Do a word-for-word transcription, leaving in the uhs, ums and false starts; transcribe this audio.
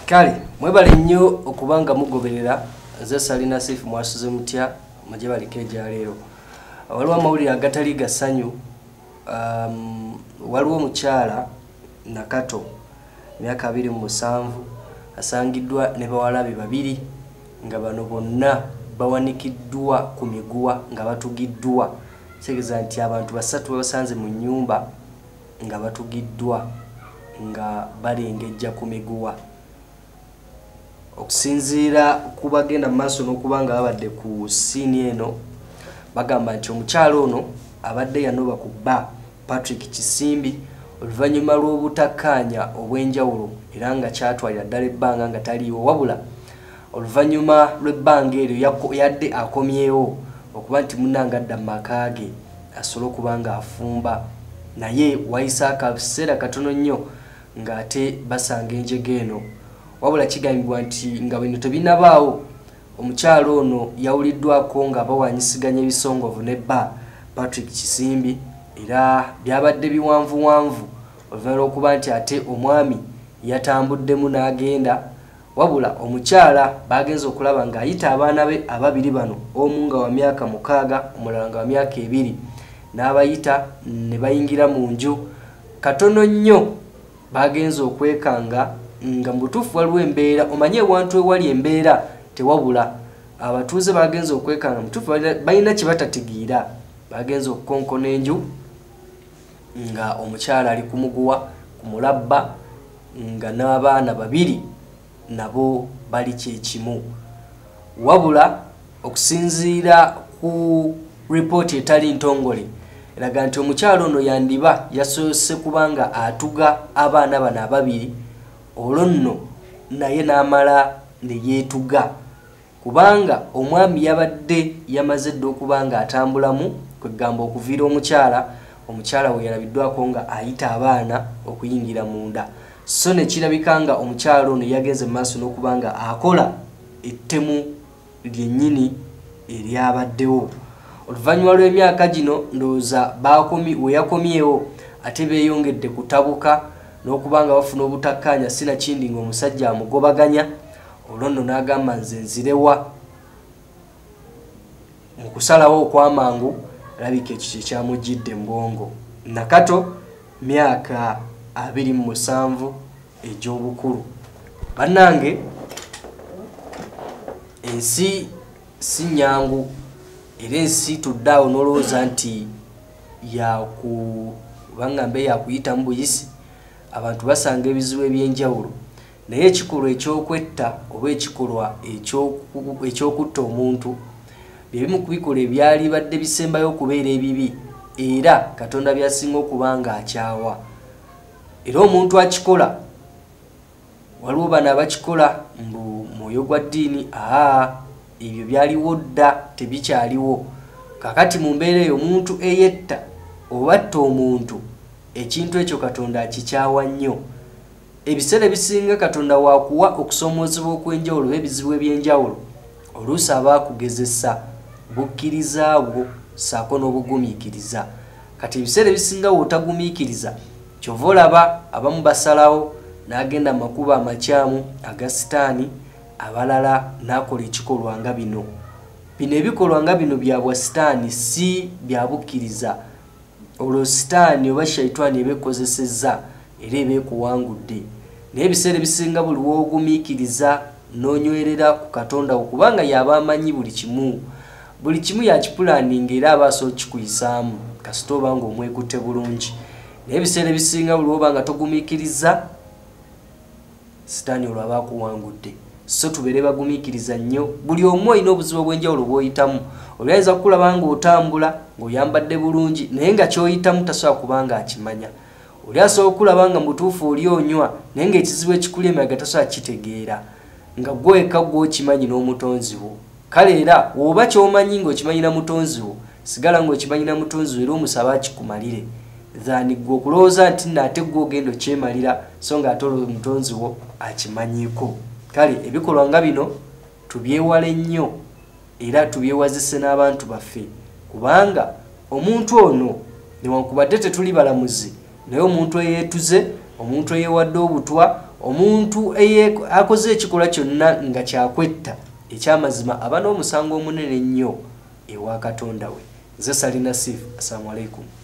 Kale mwebale nnyo okubanga mugoberera nze Salina Sifu mwasuze mutya muje balikeja leero. Waliwo amawulire agatali gasanyu. Um, waliwo mukyala Nakato myaka abiri mu musanvu asangiddwa ne bawalabe babiri nga bano bonna bawanikiddwa ku miguwa nga batugiddwa. Kitegeeza nti abantu basatu basanze mu nnyumba nga batugiddwa nga balengejja ku miguwa. Okusinziira kubagenda maaso n'okubanga babadde ku sini eno bagamba nti omukyalo ono abadde yanoba ku bba Patrick Kisimbi oluvannyuma lw'obutakkaanya obw'enjawulo era nga kyatwalira ddala ebbanga nga taliiwo wabula oluvannyuma lw'ebbanga eryo yadde akomyewo okuba nti munnanga adda mu maka ge asobole okuba nga afumba naye wayise akaseera katono nnyo ng'ate basanga enjega eno wabula kigambibwa nti nga bino tebinabaawo omukyalo ono yawuliddwako nga bawanyisiganya ebisongovu ne bba Patrick Kisimbi era byabadde biwanvuwanvu oluvannyuma lw'okuba nti ate omwami yatambuddemu n'agenda wabula omukyala bagenze okulaba ng'ayita abaana be ababiri bano omu nga wa myaka mukaaga omulala nga wa myaka ebiri n'abayita ne bayingira mu nju katono nnyo bagenze okwekanga nga mutuufu waliwo embeera omanye ewantu ewali embeera tewabula abatuuze bagenze okwekanga mutuufu balina kye batatigiira bagenze okukonkona enju nga omukyala ali ku muguwa ku mulabba nga n'abaana babiri nabo bali kyekimu wabula okusinziira ku ripooti etali ntongole eraga nti omukyalo ono yandiba yasoose kubanga atuga abaana bano ababiri olwo nno naye n'amala ne yeetuga kubanga omwami yabadde yamaze dde okuba nga atambulamu kwegamba okuviira omukyala omukyala we yalabiddwako nga ayita abaana okuyingira munda so ne kirabika nga omukyalo ono yagenze mu maaso n'okuba nga akola ettemu lyennyini eryabaddewo oluvannyuma lw'emyaka gino ndowooza bakomi we yakomyewo ate beeyongedde kutabuka n'okuba nga bafuna obutakkaanya sinakindi ng'omusajja amugobaganya olwo nno n'agamba nze nzirewa mu kusalawo okw'amangu alabika ekyo kyamugidde mu bwongo. Nakato myaka abiri mu musanvu egy'obukulu. Bannange ensi si nnyangu era ensi tuddaawo n'olowooza nti yakubangambe yakuyitamu buyisi abantu basanga ebizibu eby'enjawulo naye ekikolwa ekyokwetta oba ekikolwa ekyokutta omuntu byebimu ku bikolwa ebyali badde bisembayo okubeera ebibi era Katonda byasinga okuba nga akyawa era omuntu akikola waliwo bano abakikola mbu mwoyo gwa ddiini aa ebyo byaliwo dda tebikyaliwo kakati mu mbeera eyo omuntu eyetta obatta omuntu ekintu ekyo Katonda akikyawa nnyo ebiseera ebisinga Katonda waakuwa okusomoozebwa okw'enjawulo ebizibu eby'enjawulo oluusi aba akugezesa bukkiriza bwo saako n'obugumiikiriza kati ebiseera ebisinga w'otagumiikiriza kyova olaba abamu basalawo n'agenda makubo amakyamu aga sitaani abalala n'akola ekikolwa nga bino bino ebikolwa nga bino bya bwa sitaani si bya bukkiriza olwo sitaani oba shaitani ebeekozesezza era ebeekuwangudde naye ebiseera ebisinga buli w'ogumiikiriza n'onywerera ku Katonda wo kubanga yaba amanyi buli kimu buli kimu yakipulaaninga era aba asobola okikuyisaamu kasita oba nga omwekutte bulungi naye ebiseera ebisinga buli woba nga togumiikiriza sitaani olwo aba akuwangudde so tubeere bagumiikiriza nnyo buli omu olina obuzibu obw'enjawulo bw'oyitamu olyayinza kukulaba nga otambula ng'oyambadde bulungi naye nga ky'oyitamu tasobola kuba nga akimanya oli asobola okulaba nga mutuufu oli onywa naye ng'ekizibu ekikuli emabega tasobola kitegeera nga gweka gw'okimanyi n'omutonzi wo kale era woba ky'omanyi ng'okimanyi na mutonzi wo sigala ng'okimanyi na mutonzi wo era omusaba akikumalire than gwe okulowooza nti naate gwe ogenda okyemalira so ng'ate olwo omutonzi wo akimanyiiko. Kale ebikolwa nga bino tubyewale nnyo era tubyewazise n'abantu baffe kubanga omuntu ono newankubadde tetuli balamuzi naye omuntu eyeetuze omuntu eyeewadde obutwa omuntu akoze ekikola kyonna nga kyakwetta ekyamazima aba n'omusango omunene nnyo ewa Katonda we. Nze Salina Sif, assalamu alaikum.